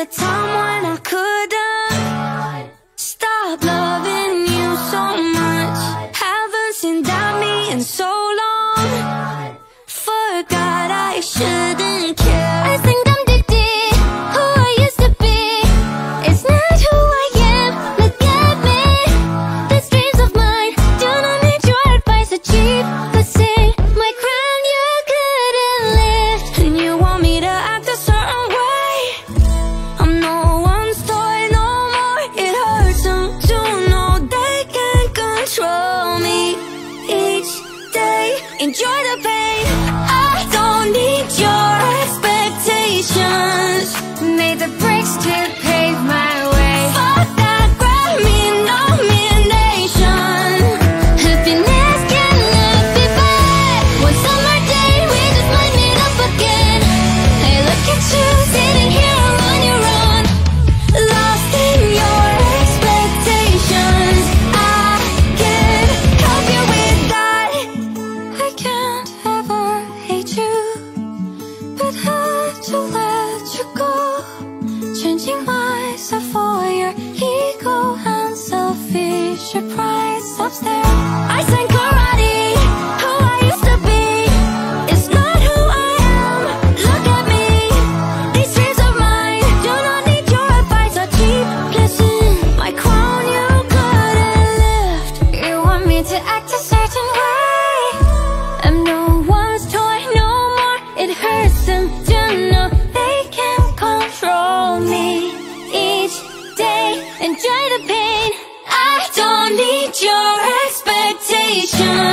a time when I couldn't stop loving you so much. Haven't seen that me in so long. Forgot I shouldn't care. I think I'm addicted, who I used to be. It's not who I am, look at me. These dreams of mine do not need your advice or cheap. But sing my crown you couldn't lift. And you want me to act a certain way. I'm no one's toy no more. It hurts them to know they can't control me. Each day, enjoy the pain. I don't need your expectations. Made the bricks to pave my way. Fuck that Grammy nomination. Happiness cannot be bad. One summer day we just might meet up again. Hey, look at you sitting here on your own, lost in your expectations. I can't help you with that. I can't ever hate you, but had to let you go. Changing myself for your ego and selfish your pride stops there. I sang karate, who I used to be. It's not who I am, look at me. These dreams of mine do not need your advice or cheap. Listen, my crown you couldn't lift. You want me to act a certain way. I'm no one's toy no more. It hurts them to know they can't control me. Each day, enjoy the pain. I don't need your expectations.